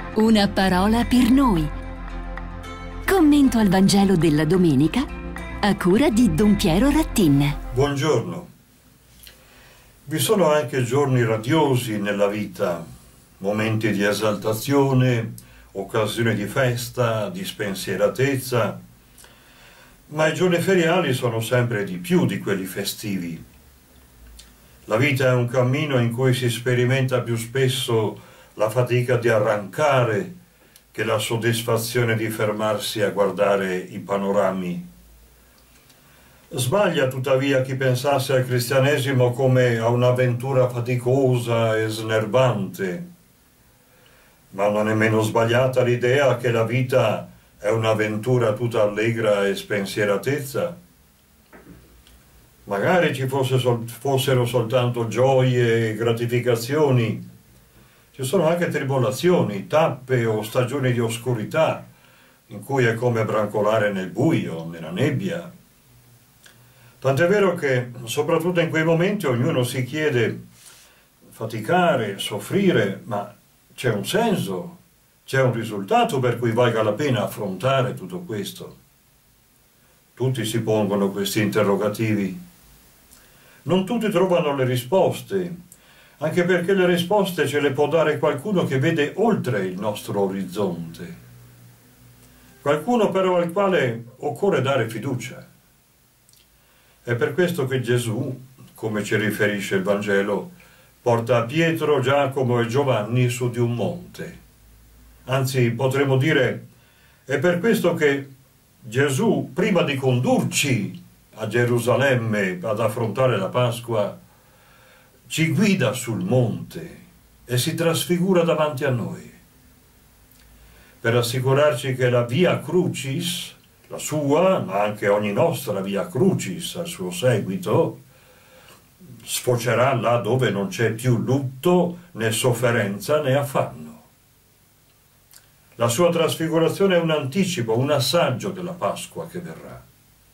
Una parola per noi. Commento al Vangelo della domenica a cura di Don Piero Rattin. Buongiorno. Vi sono anche giorni radiosi nella vita, momenti di esaltazione, occasioni di festa, di spensieratezza, ma i giorni feriali sono sempre di più di quelli festivi. La vita è un cammino in cui si sperimenta più spesso la fatica di arrancare che la soddisfazione di fermarsi a guardare i panorami. Sbaglia tuttavia chi pensasse al cristianesimo come a un'avventura faticosa e snervante, ma non è meno sbagliata l'idea che la vita è un'avventura tutta allegra e spensieratezza. Magari ci fossero soltanto gioie e gratificazioni. Ci sono anche tribolazioni, tappe o stagioni di oscurità, in cui è come brancolare nel buio, nella nebbia. Tant'è vero che, soprattutto in quei momenti, ognuno si chiede: faticare, soffrire, ma c'è un senso, c'è un risultato per cui valga la pena affrontare tutto questo? Tutti si pongono questi interrogativi. Non tutti trovano le risposte, anche perché le risposte ce le può dare qualcuno che vede oltre il nostro orizzonte. Qualcuno però al quale occorre dare fiducia. È per questo che Gesù, come ci riferisce il Vangelo, porta Pietro, Giacomo e Giovanni su di un monte. Anzi, potremmo dire, è per questo che Gesù, prima di condurci a Gerusalemme ad affrontare la Pasqua, ci guida sul monte e si trasfigura davanti a noi, per assicurarci che la via Crucis, la sua, ma anche ogni nostra via Crucis al suo seguito, sfocerà là dove non c'è più lutto, né sofferenza, né affanno. La sua trasfigurazione è un anticipo, un assaggio della Pasqua che verrà.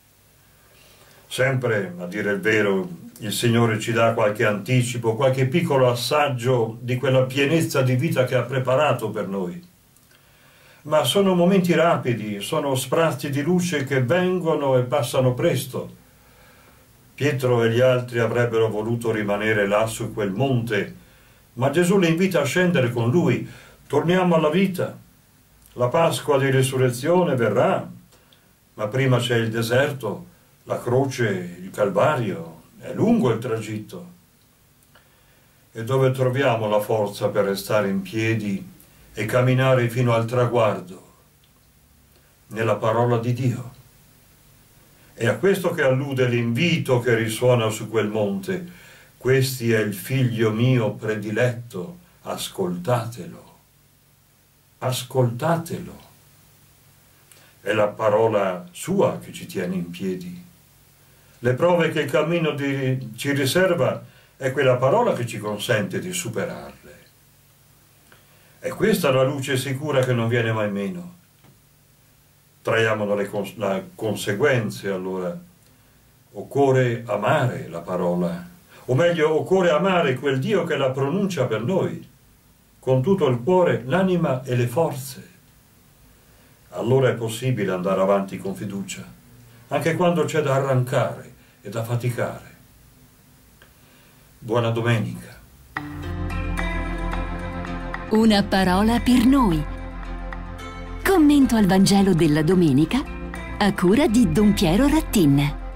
Sempre, a dire il vero, il Signore ci dà qualche anticipo, qualche piccolo assaggio di quella pienezza di vita che ha preparato per noi. Ma sono momenti rapidi, sono sprazzi di luce che vengono e passano presto. Pietro e gli altri avrebbero voluto rimanere là su quel monte, ma Gesù li invita a scendere con lui. Torniamo alla vita. La Pasqua di Risurrezione verrà, ma prima c'è il deserto, la croce, il Calvario. È lungo il tragitto. E dove troviamo la forza per restare in piedi e camminare fino al traguardo? Nella parola di Dio. È a questo che allude l'invito che risuona su quel monte: questi è il figlio mio prediletto, ascoltatelo. Ascoltatelo. È la parola sua che ci tiene in piedi. Le prove che il cammino ci riserva è quella parola che ci consente di superarle. È questa la luce sicura che non viene mai meno. Traiamone le conseguenze, allora. Occorre amare la parola, o meglio, occorre amare quel Dio che la pronuncia per noi, con tutto il cuore, l'anima e le forze. Allora è possibile andare avanti con fiducia, anche quando c'è da arrancare e da faticare. Buona domenica. Una parola per noi. Commento al Vangelo della domenica a cura di Don Piero Rattin.